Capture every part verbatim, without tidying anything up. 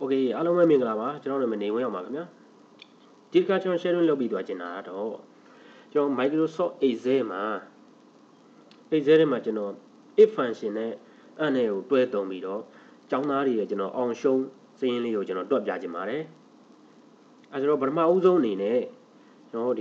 OK အားလုံးပဲမင်္ဂလာပါကျွန်တော်နာမည်နေဝင်းအောင်ပါခင်ဗျာဒီတစ်ခါကျွန်တော် sharing လုပ်ပြီးသွားကျင်တာတော့ကျွန်တော် Microsoft Excel မှာ Excel ထဲမှာကျွန်တော် if function နဲ့အဲ့နဲ့ကိုတွဲသုံးပြီးတော့ကျောင်းသားတွေရဲ့ကျွန်တော်အောင်ရှုံးစရင်းလေးကိုကျွန်တော်တွက်ပြခြင်းပါတယ်အဲဆိုတော့ပထမဦးဆုံးအနေနဲ့ကျွန်တော်ဒီ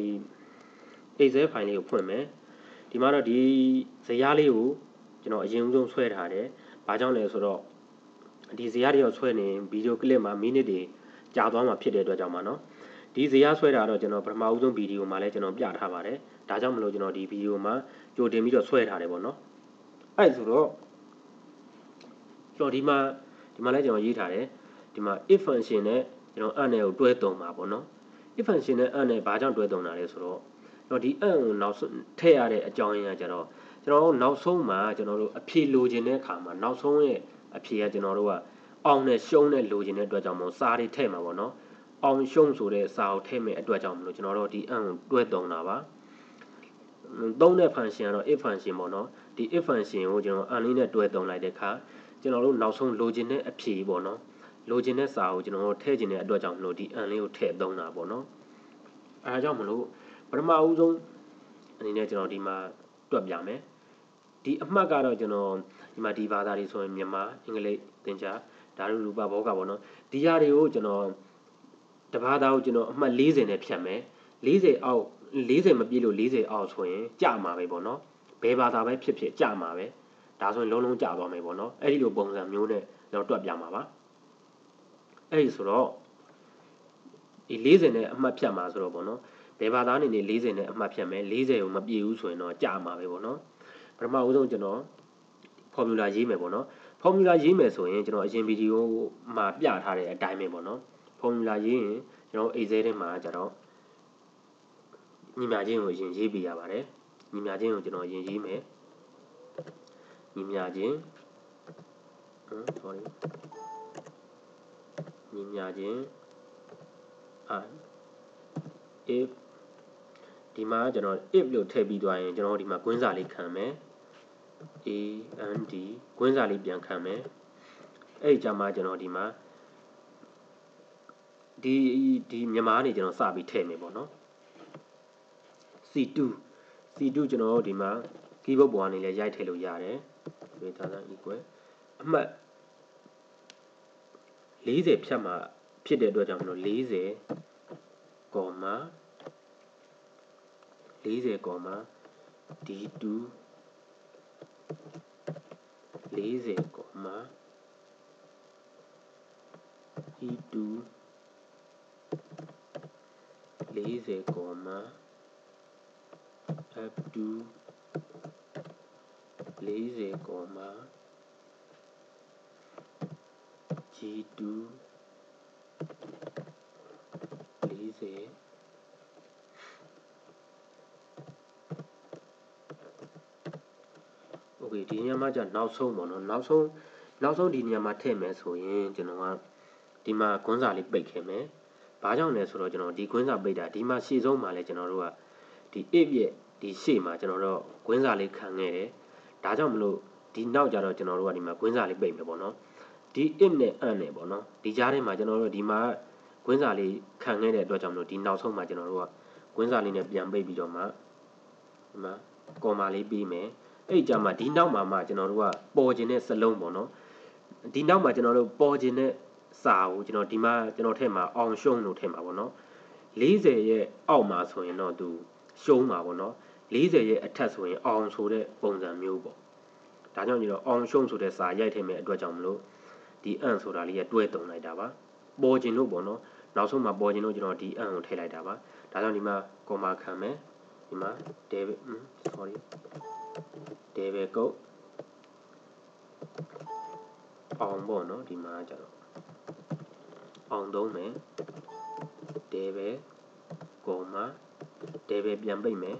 Excel file လေးကိုဖွင့်မယ်ဒီမှာတော့ဒီဇယားလေးကိုကျွန်တော်အရင်ဦးဆုံးဆွဲထားတယ်ဘာကြောင့်လဲဆိုတော့ဒီဇယားတွေရောက်ဆွဲနေဗီဒီယိုကလစ်မှာမိနစ်တွေကြာသွားမှာဖြစ်တဲ့အတွက်ကြောင့်ပါနော်ဒီဇယားဆွဲတာတော့ကျွန်တော်ပထမဦးဆုံးဗီဒီယိုမှာလည်းကျွန်တော်ပြထားပါတယ်ဒါကြောင့်မလို့ကျွန်တော်ဒီဗီဒီယိုမှာကြိုတင်ပြီးတော့ဆွဲထားတယ်ပေါ့နော်အဲ့ဆိုတော့ကျွန်တော်ဒီမှာဒီမှာလည်းကျွန်တော်ရေးထားတယ်ဒီမှာ if function နဲ့ကျွန်တော် and ကိုတွဲသုံးပါပေါ့နော် if function နဲ့ and နဲ့ဘာကြောင့်တွဲသုံးတာလဲဆိုတော့ကျွန်တော်ဒီ and ကိုနောက်ဆုံးထည့်ရတဲ့အကြောင်းရင်းကကျတော့ကျွန်တော်တို့နောက်ဆုံးမှာကျွန်တော်တို့အဖြေလိုချင်တဲ့အခါမှာနောက်ဆုံးရဲ့အဖြေကကျွန်တော်တို့ကအောင်နဲ့ရှုံးနဲ့လိုချင်တဲ့အတွက်ကြောင့်မို့စာတွေထည့်မှာပေါ့နော်အောင်ရှုံးဆိုတဲ့စာကိုထည့်မဲ့အတွက်ကြောင့်မလို့ကျွန်တော်တို့ဒီ and ကိုတွဲသုံးတာပါသုံးတဲ့ function ကတော့ if function ပေါ့နော်ဒီ if function ကိုကျွန်တော် and လေးနဲ့တွဲသုံးလိုက်တဲ့အခါကျွန်တော်တို့နောက်ဆုံးလိုချင်တဲ့အဖြေပေါ့နော်လိုချင်တဲ့စာကိုကျွန်တော်တို့ထည့်ချင်တဲ့အတွက်ကြောင့်မလို့ဒီ and လေးကိုထည့်သုံးတာပေါ့နော်အဲဒါကြောင့်မလို့ပထမဦးဆုံးအနေနဲ့ကျွန်တော်ဒီမှာတွက်ပြမယ်ဒီအမှတ်ကတော့ကျွန်တော်ဒီမှာဒီဘာသာတွေဆိုရင်မြန်မာအင်္ဂလိပ်သင်္ချာဓာတုရူပဘောကပေါ့နော်ဒီဟာတွေကိုကျွန်တော်တဘာသာကိုကျွန်တော်အမှတ်၄၀နဲ့ဖြတ်မယ်၄၀အောက်၄၀မပြည့်လို့၄၀အောက်ဆိုရင်ကြမှာပဲပေါ့နော်ဘယ်ဘာသာပဲဖြစ်ဖြစ်ကြမှာပဲဒါဆိုရင်လုံးလုံးကြသွားမယ်ပေါ့နော်အဲ့ဒီလိုပုံစံမျိုးနဲ့ကျွန်တော်တွက်ပြမှာပါအဲ့ဒီဆိုတော့ဒီ၄၀နဲ့အမှတ်ဖြတ်မှာဆိုတော့ပေါ့နော်ဘယ်ဘာသာအနေနဲ့၄၀နဲ့အမှတ်ဖြတ်မယ်၄၀ကိုမပြည့်ဘူးဆိုရင်တော့ကြမှာပဲပေါ့နော်ပထမဦးဆုံးကျွန်တော် formula ရေးမယ်ပေါ့နော် formula ရေးမယ်ဆိုရင်ကျွန်တော်အရင်ဗီဒီယိုမှာပြထားတဲ့အတိုင်းပဲပေါ့နော် formula ရေးရင်ကျွန်တော် Excel ထဲမှာကျတော့ညီမချင်းကိုအရင်ရေးပြရပါတယ်ညီမချင်းကိုကျွန်တော်အရင်ရေးမယ်ညီမချင်း sorry ညီမချင်း and if ဒီမှာကျွန်တော် if လို့ထည့်ပြီးသွားရင်ကျွန်တော်ဒီမှာကွင်းစာလေးခံမယ် a and d ကွင်းစာလေးပြန်ခံမယ်အဲ့ကြမှာကျွန်တော်ဒီမှာဒီဒီမြန်မာနေကျွန်တော်စပြီးထည့်မယ်ပေါ့နော် C two C two ကျွန်တော်ဒီမှာ keyboard ပေါ်ကနေလည်းရိုက်ထည့်လို့ရတယ် greater equal အမှတ်၄၀ဖြတ်မှာဖြစ်တဲ့အတွက်ကြောင့်မလို့၄၀ comma ၄၀ comma d two ၄၀ comma e two ၄၀ comma f two ၄၀ comma g two ၄၀โอเคဒီညမှာじゃနောက်ဆုံးပေါ့နော်နောက်ဆုံးနောက်ဆုံးဒီညမှာထည့်မယ်ဆိုရင်ကျွန်တော်ကဒီမှာကွန်းစာလေးပိတ်ခဲ့မယ်ဘာကြောင့်လဲဆိုတော့ကျွန်တော်ဒီကွင်းစာပိတ်တာဒီမှာရှေ့ဆုံးမှာလဲကျွန်တော်တို့ကဒီ if ရဲ့ဒီရှေ့မှာကျွန်တော်တို့ကွင်းစာလေးခံခဲ့တယ်ဒါကြောင့်မလို့ဒီနောက်ကြတော့ကျွန်တော်တို့ကဒီမှာကွင်းစာလေးပိတ်မယ်ပေါ့နော်ဒီ if နဲ့ and နဲ့ပေါ့နော်ဒီကြားထဲမှာကျွန်တော်တို့ဒီမှာကွင်းစာလေးခံခဲ့တဲ့အတွက်ကြောင့်မလို့ဒီနောက်ဆုံးမှာကျွန်တော်တို့ကကွင်းစာလေးနဲ့ပြန်ပိတ်ပြီးတော့မှဒီမှာကော်မာလေးပြီးမယ်အဲ့ကြမှာဒီနောက်မှာမှကျွန်တော်တို့ကပေါ်ခြင်းတဲ့စလုံးပေါ့နော်ဒီနောက်မှာကျွန်တော်တို့ပေါ်ခြင်းတဲ့စာကိုကျွန်တော်ဒီမှာကျွန်တော်ထည့်မှာအောင်ရှုံးလို့ထည့်မှာပေါ့နော်၄၀ရဲ့အောက်မှာဆိုရင်တော့သူရှုံးမှာပေါ့နော်၄၀ရဲ့အထက်ဆိုရင်အောင်ဆိုတဲ့ပုံစံမျိုးပေါ့ဒါကြောင့်ကျွန်တော်အောင်ရှုံးဆိုတဲ့စာရိုက်ထည့်မဲ့အတွက်ကြောင့်မလို့ဒီ and ဆိုတာလေးရဲ့တွဲတုံလိုက်တာပါပေါ်ခြင်းလို့ပေါ့နော်နောက်ဆုံးမှာပေါ်ခြင်းလို့ကျွန်တော်ဒီ and ကိုထည့်လိုက်တာပါဒါကြောင့်ဒီမှာ comma ခံမယ်ဒီမှာ debit sorry debit code အောင်ပေါ့နော်ဒီမှာကျတော့အောင်သုံးမယ် debit comma debit ပြန်ပိတ်မယ်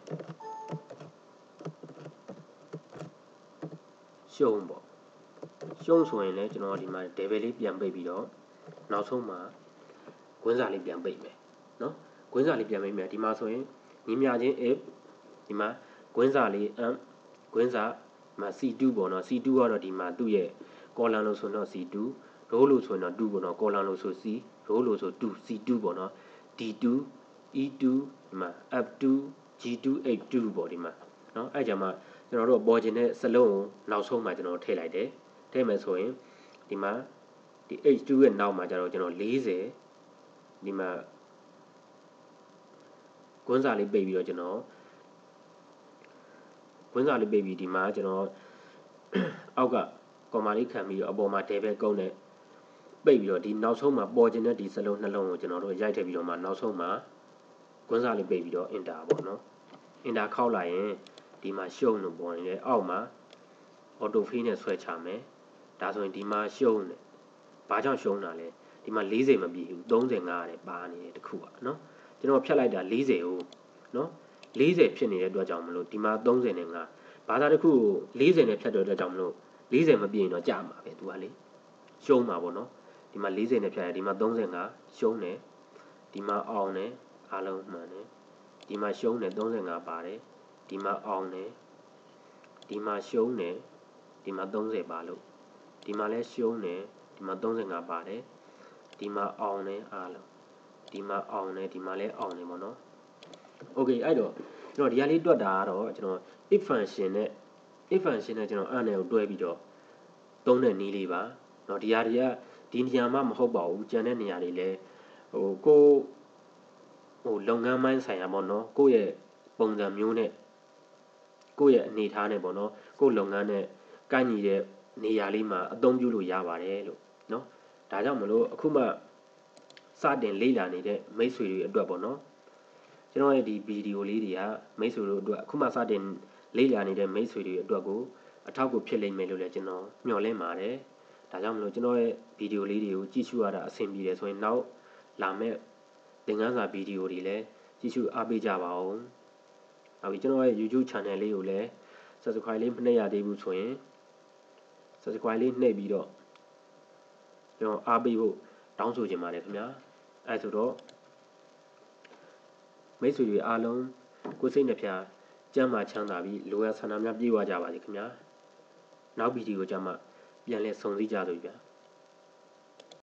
ရှုံးပေါ့ရှုံးဆိုရင်လည်းကျွန်တော်ဒီမှာ debit လေးပြန်ပိတ်ပြီးတော့နောက်ဆုံးမှာကွင်းစာလေးပြန်ပိတ်မယ်နော်ကွင်းစာလေးပြန်ပိတ်မယ်ဒီမှာဆိုရင်ညီမြချင်း if ဒီမှာကွင်းစာလေး m ကွင်းစာမှာ C two ပေါ့နော် C two ကတော့ဒီမှာသူ့ရဲ့ column လို့ဆိုတော့ C two ရိုးလို့ဆိုရင်တော့twoပေါ့နော် column လို့ဆို C ရိုးလို့ဆိုtwo C two ပေါ့နော် D two E two ဒီမှာ F two G two H two ပေါ့ဒီမှာနော်အဲ့ကြမှာကျွန်တော်တို့ပေါ်ခြင်းတဲ့စလုံးကိုနောက်ဆုံးမှာကျွန်တော်ထည့်လိုက်တယ်ထည့်မယ်ဆိုရင်ဒီမှာဒီ H two ရဲ့နောက်မှာကျတော့ကျွန်တော်fortyဒီမှာကွန်းစာလေးပိတ်ပြီးတော့ကျွန်တော်ကွန်းစာလေးပိတ်ပြီးဒီမှာကျွန်တော်အောက်ကကွန်မာလေးခံပြီးတော့အပေါ်မှာ table ကုန်းနဲ့ပိတ်ပြီးတော့ဒီနောက်ဆုံးမှာပေါ်ခြင်းတဲ့ဒီစလုံးနှလုံးကိုကျွန်တော်တို့ရိုက်ထည့်ပြီးတော့မှနောက်ဆုံးမှာကွန်းစာလေးပိတ်ပြီးတော့ enter ပေါ့နော် enter ခောက်လိုက်ရင်ဒီမှာရှုံးလို့ပေါ်နေတယ်အောက်မှာ auto fill နဲ့ဆွဲချမယ်ဒါဆိုရင်ဒီမှာရှုံးတယ်ဘာကြောင့်ရှုံးတာလဲဒီမှာfortyမပြည့်ဘူးthirty-fiveရတယ်ပါနေတယ်တခုอ่ะเนาะကျွန်တော်ဖြတ်လိုက်တာfortyကိုเนาะfortyဖြစ်နေတဲ့အတွက်ကြောင့်မလို့ဒီမှာthirty-fiveဘာသာတစ်ခုကိုfortyနဲ့ဖြတ်တဲ့အတွက်ကြောင့်မလို့fortyမပြည့်ရင်တော့ကြာမှာပဲသူကလေရှုံးမှာပေါ့เนาะဒီမှာfortyနဲ့ဖြတ်ရဒီမှာthirty-fiveရှုံးတယ်ဒီမှာအောင်တယ်အားလုံးမှန်တယ်ဒီမှာရှုံးတယ်thirty-fiveပါတယ်ဒီမှာအောင်တယ်ဒီမှာရှုံးတယ်ဒီမှာthirtyပါလို့ဒီမှာလဲရှုံးတယ်ဒီမှာthirty-fiveပါတယ်ဒီမှာအောင်တယ်အားလုံးဒီမှာအောင်တယ်ဒီမှာလဲအောင်တယ်ပေါ့နော်โอเคအဲ့တော့ကျွန်တော်ဒီဟာလေးတွက်တာကတော့ကျွန်တော် if function နဲ့ if function နဲ့ကျွန်တော်အဲ့နဲ့ကိုတွဲပြီးတော့သုံးတဲ့နည်းလေးပါเนาะဒီဟာတွေကဒီနေရာမှာမဟုတ်ပါဘူးကျန်တဲ့နေရာတွေလဲဟိုကိုဟိုလုပ်ငန်းပိုင်းဆိုင်ရာပေါ့နော်ကိုယ့်ရဲ့ပုံစံမျိုးနဲ့ကိုယ့်ရဲ့အနေထားနဲ့ပေါ့နော်ကိုယ့်လုပ်ငန်းနဲ့ကိုက်ညီတဲ့နေရာလေးမှာအသုံးပြုလို့ရပါတယ်လို့เนาะဒါကြောင့်မလို့အခုမှစတင်လေ့လာနေတဲ့မိတ်ဆွေတွေအတွက်ပေါ့နော်ကျွန်တော်ရဲ့ဒီဗီဒီယိုလေးတွေကမိတ်ဆွေတို့အတွက်အခုမှစတင်လေ့လာနေတဲ့မိတ်ဆွေတွေအတွက်ကိုအထောက်အကူဖြစ်လိမ့်မယ်လို့လည်းကျွန်တော်မျှော်လင့်ပါတယ်ဒါကြောင့်မလို့ကျွန်တော်ရဲ့ဗီဒီယိုလေးတွေကိုကြည့်ရှုရတာအဆင်ပြေတယ်ဆိုရင်နောက်လာမယ့်သင်ခန်းစာဗီဒီယိုတွေလည်းကြည့်ရှုအားပေးကြပါဦးနောက်ပြီးကျွန်တော်ရဲ့ YouTube channel လေးကိုလည်း subscribe လေးမနှိပ်ရသေးဘူးဆိုရင် subscribe လေးနှိပ်ပြီးတော့ကျွန်တော်အားပေးဖို့တောင်းဆိုချင်ပါတယ်ခင်ဗျာအဲဆိုတော့မိတ်ဆွေတွေအားလုံးကိုယ်စိတ်နှဖျားကျမ်းမာချမ်းသာပြီးလိုအပ်ဆန္ဒများပြည့်ဝကြပါစေခင်ဗျာနောက်ဗီဒီယိုကြမှာပြန်လည်ဆုံစည်းကြသို့ဗျာ